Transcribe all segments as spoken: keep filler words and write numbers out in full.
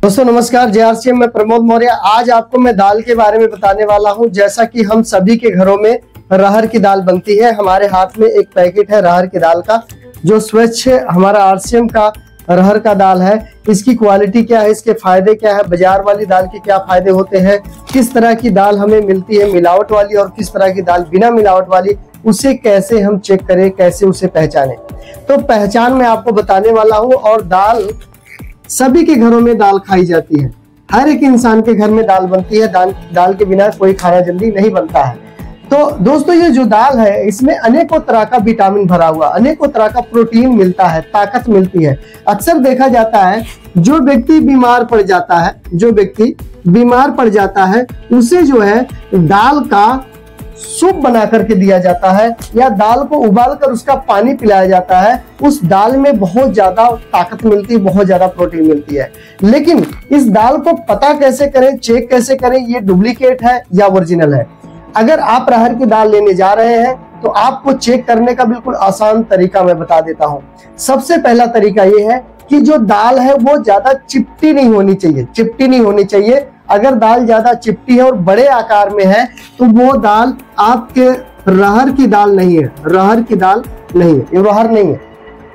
दोस्तों नमस्कार, जे R C M में प्रमोद मौर्य। आज आपको मैं दाल के बारे में बताने वाला हूं। जैसा कि हम सभी के घरों में अरहर की दाल बनती है, हमारे हाथ में एक पैकेट है अरहर की दाल का, जो स्वच्छ हमारा आर सी एम का अरहर का दाल है। इसकी क्वालिटी क्या है, इसके फायदे क्या है, बाजार वाली दाल के क्या फायदे होते हैं, किस तरह की दाल हमें मिलती है मिलावट वाली और किस तरह की दाल बिना मिलावट वाली, उसे कैसे हम चेक करें, कैसे उसे पहचानें। तो पहचान मैं आपको बताने वाला हूँ। और दाल सभी के घरों में दाल खाई जाती है, हर एक इंसान के घर में दाल बनती है। दाल दाल के बिना कोई खाना जल्दी नहीं बनता है। तो दोस्तों ये जो दाल है, इसमें अनेकों तरह का विटामिन भरा हुआ, अनेकों तरह का प्रोटीन मिलता है, ताकत मिलती है। अक्सर देखा जाता है जो व्यक्ति बीमार पड़ जाता है जो व्यक्ति बीमार पड़ जाता है उसे जो है दाल का सूप बना करके दिया जाता है या दाल को उबाल कर उसका पानी पिलाया जाता है। उस दाल में बहुत ज्यादा ताकत मिलती है, बहुत ज्यादा प्रोटीन मिलती है। लेकिन इस दाल को पता कैसे करें, चेक कैसे करें ये डुप्लीकेट है या ओरिजिनल है। अगर आप अरहर की दाल लेने जा रहे हैं तो आपको चेक करने का बिल्कुल आसान तरीका मैं बता देता हूं। सबसे पहला तरीका ये है कि जो दाल है वो ज्यादा चिपटी नहीं होनी चाहिए, चिपटी नहीं होनी चाहिए। अगर दाल ज्यादा चिपटी है और बड़े आकार में है तो वो दाल आपके अरहर की दाल नहीं है, अरहर की दाल नहीं है, ये अरहर नहीं है।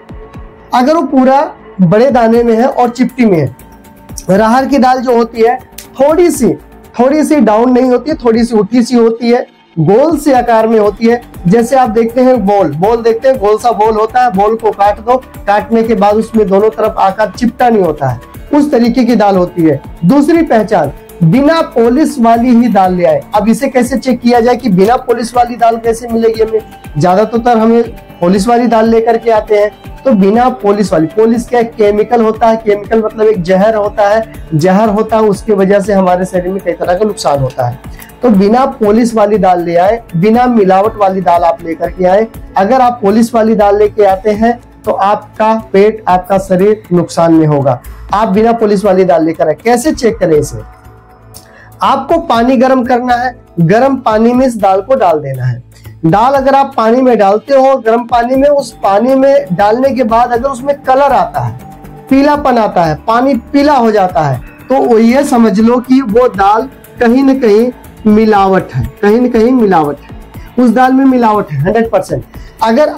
अगर वो पूरा बड़े दाने में है और चिपटी में है, अरहर की दाल जो होती है थोड़ी सी थोड़ी सी डाउन नहीं होती है, थोड़ी सी उठी सी होती है, गोल से आकार में होती है। जैसे आप देखते हैं बोल बोल देखते हैं, गोल सा बोल होता है, बोल को काट दो, काटने के बाद उसमें दोनों तरफ आकार चिपटा नहीं होता है, उस तरीके की दाल होती है। दूसरी पहचान, बिना पॉलिश वाली ही दाल ले आए। अब इसे कैसे चेक किया जाए कि बिना पॉलिश वाली दाल कैसे मिलेगी हमें? ज्यादातर हमें पॉलिश वाली दाल लेकर के आते हैं। तो बिना पॉलिश वाली, पॉलिश क्या केमिकल होता है, केमिकल मतलब एक जहर होता है, जहर होता है उसकी वजह से हमारे शरीर में कई तरह का नुकसान होता है। तो बिना पॉलिश वाली दाल ले आए, बिना मिलावट वाली दाल आप लेकर के आए। अगर आप पॉलिश वाली दाल लेके आते हैं तो आपका पेट, आपका शरीर नुकसान में होगा। आप बिना पॉलिश वाली दाल लेकर आए। कैसे चेक करें इसे? आपको पानी गर्म करना है, गर्म पानी में इस दाल को डाल देना है। दाल अगर आप पानी में डालते हो गर्म पानी में, उस पानी में डालने के बाद अगर उसमें कलर आता है, पीलापन आता है, पानी पीला हो जाता है, तो ये समझ लो कि वो दाल कहीं न कहीं मिलावट है, कहीं न कहीं मिलावट है, उस दाल में मिलावट है हंड्रेड परसेंट। अगर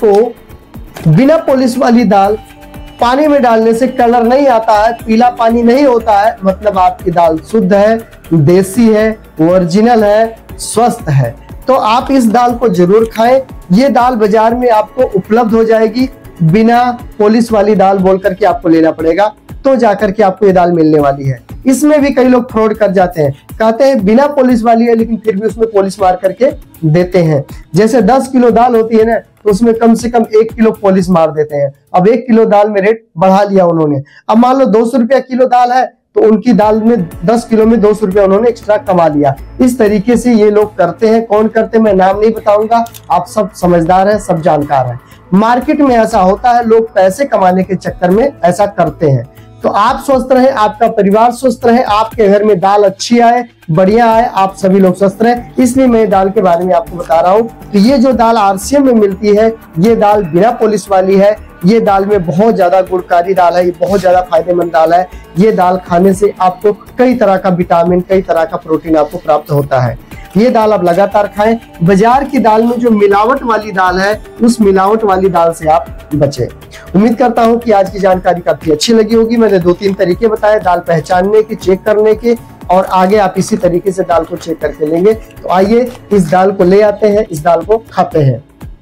आपको बिना पॉलिश वाली दाल पानी में डालने से कलर नहीं आता है, पीला पानी नहीं होता है, मतलब आपकी दाल शुद्ध है, देसी है, ओरिजिनल है, स्वस्थ है। तो आप इस दाल को जरूर खाएं। ये दाल बाजार में आपको उपलब्ध हो जाएगी, बिना पॉलिश वाली दाल बोल करके आपको लेना पड़ेगा, तो जाकर के आपको ये दाल मिलने वाली है। इसमें भी कई लोग फ्रॉड कर जाते हैं, कहते हैं बिना पॉलिश वाली है लेकिन फिर भी उसमें पॉलिश मार करके देते हैं। जैसे दस किलो दाल होती है ना, तो उसमें कम से कम एक किलो पॉलिश मार देते हैं। अब एक किलो दाल में रेट बढ़ा लिया उन्होंने। अब मान लो दो सौ रुपया किलो दाल है तो उनकी दाल में दस किलो में दो सौ रुपया उन्होंने एक्स्ट्रा कमा लिया। इस तरीके से ये लोग करते हैं। कौन करते हैं मैं नाम नहीं बताऊंगा, आप सब समझदार हैं, सब जानकार हैं। मार्केट में ऐसा होता है, लोग पैसे कमाने के चक्कर में ऐसा करते हैं। तो आप स्वस्थ रहे, आपका परिवार स्वस्थ रहे, आपके घर में दाल अच्छी आए, बढ़िया आए, आप सभी लोग स्वस्थ रहे, इसलिए मैं दाल के बारे में आपको बता रहा हूँ। तो ये जो दाल आर सी एम में मिलती है, ये दाल बिना पॉलिश वाली है। ये दाल में बहुत ज्यादा गुणकारी दाल है, ये बहुत ज्यादा फायदेमंद दाल है। ये दाल खाने से आपको कई तरह का विटामिन, कई तरह का प्रोटीन आपको प्राप्त होता है। ये दाल आप लगातार खाएं। बाजार की दाल में जो मिलावट वाली दाल है, उस मिलावट वाली दाल से आप बचें। उम्मीद करता हूं कि आज की जानकारी काफी अच्छी लगी होगी। मैंने दो तीन तरीके बताए दाल पहचानने के, चेक करने के, और आगे आप इसी तरीके से दाल को चेक करके लेंगे। तो आइए इस दाल को ले आते हैं, इस दाल को खाते हैं।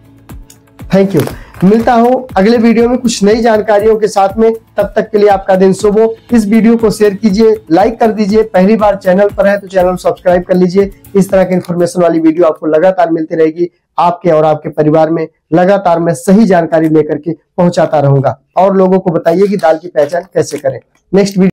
Thank you. मिलता हूं अगले वीडियो में कुछ नई जानकारियों के साथ में। तब तक के लिए आपका दिन शुभ हो। इस वीडियो को शेयर कीजिए, लाइक कर दीजिए। पहली बार चैनल पर है तो चैनल सब्सक्राइब कर लीजिए। इस तरह की इन्फॉर्मेशन वाली वीडियो आपको लगातार मिलती रहेगी। आपके और आपके परिवार में लगातार मैं सही जानकारी लेकर के पहुंचाता रहूंगा। और लोगों को बताइए कि दाल की पहचान कैसे करें। Next video